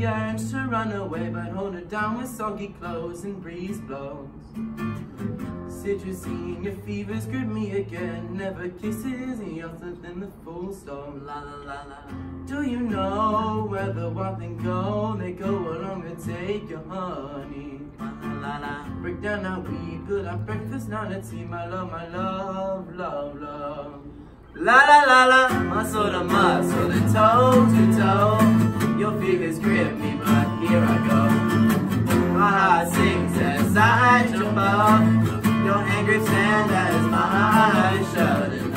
yearns to run away, but hold her down with soggy clothes and breeze blows. Citrusine, your fever's grip me again. Never kisses any other than the full stop. La la la la. Do you know where the wild things go? They go along to take your honey. La la la. Break down our weed, good at breakfast, now let's see my love, love, love. La la la la, muscle to muscle, and toe to toe. Your fingers grip me, but here I go. My heart sings as I jump up. Your hand grips and as my eyes shut. And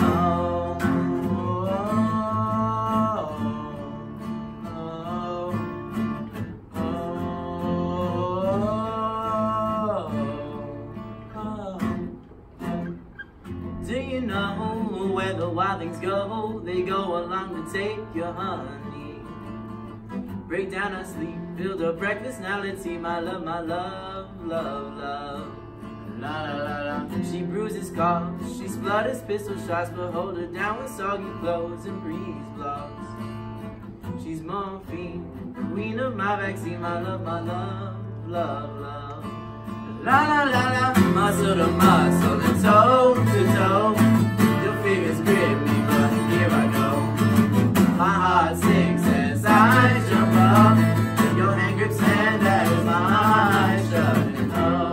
do you know where the wild things go? They go along to take your honey. Break down our sleep, build a breakfast, now let's see my love, love, love. La la la la. She bruises coughs, she splutters pistol shots, but hold her down with soggy clothes and breeze blocks. She's morphine, queen of my vaccine, my love, love, love. La la la la, muscle to muscle and toe to toe. Your fingers grip me, but here I go. My heart sinks as I jump up. Your hand grips and as my eyes shut. And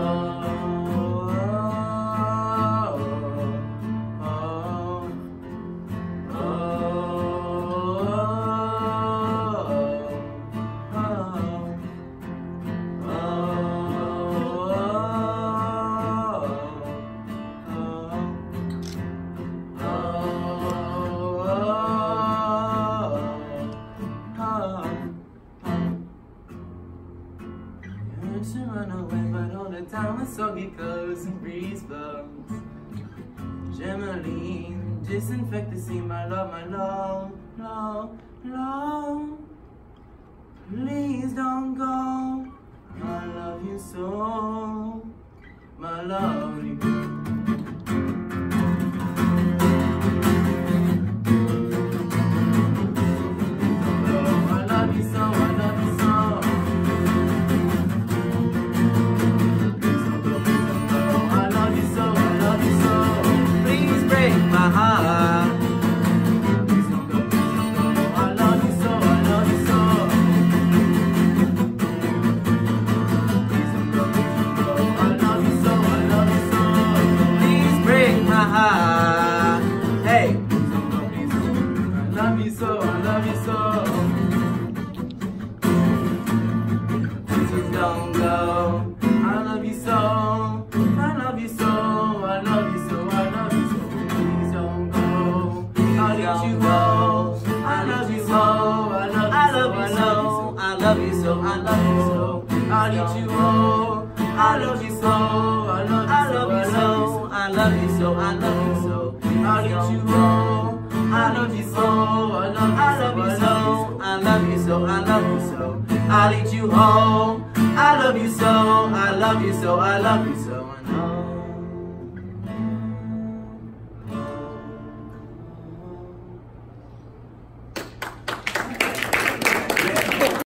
to run away, but hold it down with soggy clothes and breeze blows. Gemeline, disinfect the scene, my love, love. Please don't go. I love you so, my lovely. Hey, I love you so, I love you so. Please don't go. I love you so, I love you so, I love you so, I love you so. Please don't go. I'll let you go. I love you so, I love you so, I love you so, I love you so. I'll let you go. I love you so, I love you so, I love you so, I love you so. I'll let you go. I love you so, I love you so, I love you so, I love you so. I'll let you home. I love you so, I love you so, I love you so.